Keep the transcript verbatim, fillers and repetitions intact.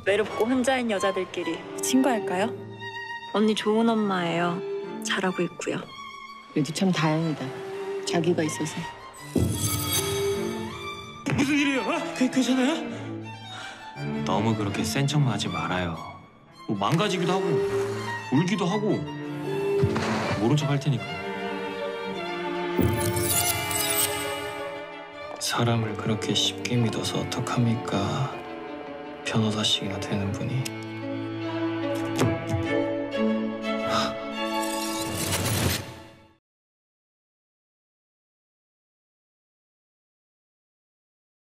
외롭고 혼자인 여자들끼리 친구할까요? 언니 좋은 엄마예요. 잘하고 있고요. 그래도 참 다행이다. 자기가 있어서. 무슨 일이에요? 어? 그, 괜찮아요? 너무 그렇게 센 척만 하지 말아요. 뭐 망가지기도 하고 울기도 하고 모른 척 할 테니까. 사람을 그렇게 쉽게 믿어서 어떡합니까? 변호사씩이나 되는 분이.